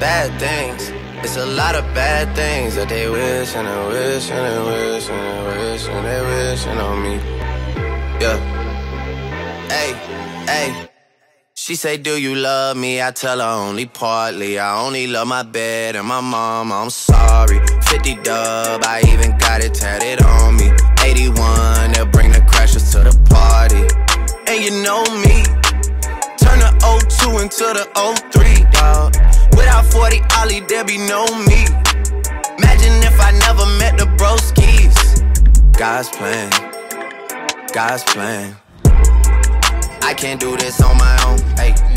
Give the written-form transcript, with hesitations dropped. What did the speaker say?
bad things. It's a lot of bad things that they wish and they wish and they wish and they wish and they wishing on me. Yeah. Hey, hey. She say, do you love me? I tell her only partly. I only love my bed and my mom, I'm sorry. 50 dub, I even got it tatted on me. 81, they'll bring the crashers to the party. And you know me, turn the 02 into the 03, dawg. Without 40 Ollie, there be no me. Imagine if I never met the broskies. God's plan, God's plan. I can't do this on my own, ayy.